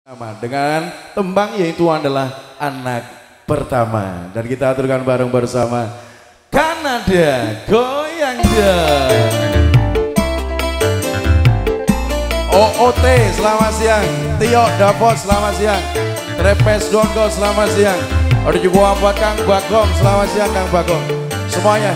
Dengan tembang yaitu adalah anak pertama, dan kita aturkan bareng bersama Kanada Goyang Dang. OOT selamat siang, Tio Davos selamat siang, Trepes Dongo selamat siang, ada juga buat Kang Bagong selamat siang Kang Bagong semuanya.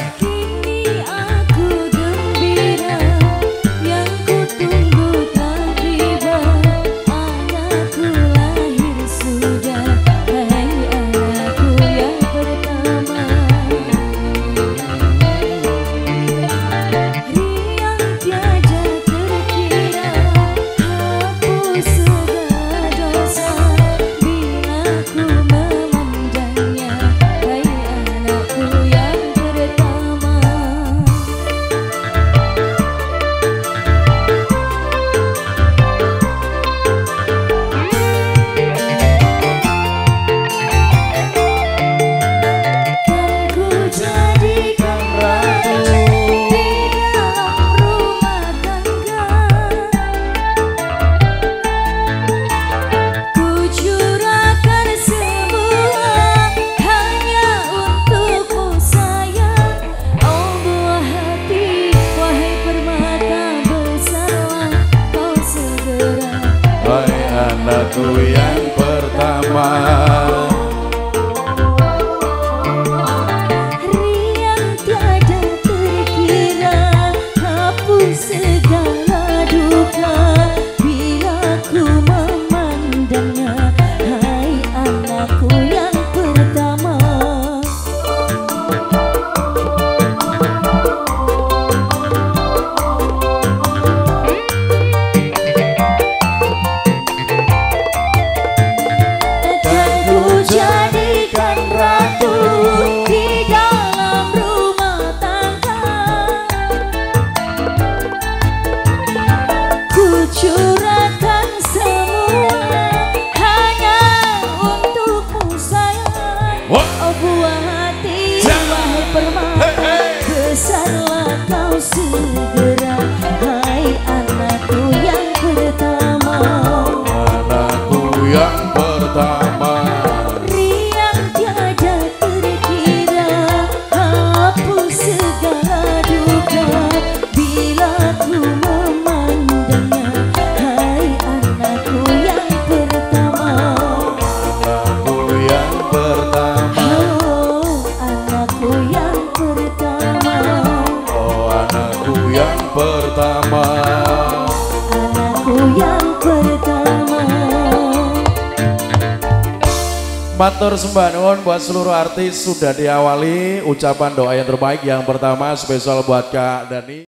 Anakku yang pertama, riang tiada terkira, hapus segala duka bila ku memandangnya. Hai anakku yang pertama, jadikan ratu di dalam rumah tangga. Ku curahkan semua hanya untukmu sayang. Oh buah hati, wahai permata, besarlah kau segera. Hai anakku yang pertama, anakku yang pertama. Pertama, anakku yang pertama. Matur sembah nuwun buat seluruh artis, sudah diawali ucapan doa yang terbaik. Yang pertama spesial buat Kak Dani.